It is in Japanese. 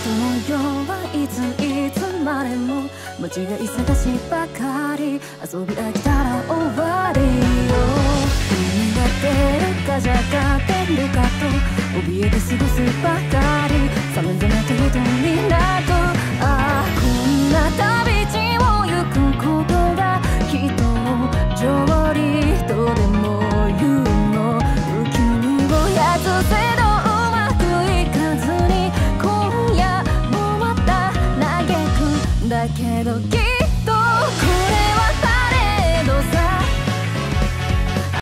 の世はいつまでも間違い探しばかり、遊び飽きたら終わりよ。海が出るかじゃが出るかと怯えて過ごすばかり、さまざまととになく、ああこんな旅路を行くことが人を上理とでも言うの。浮き身をやつせどうまくいかずに今夜もまた嘆くんだけど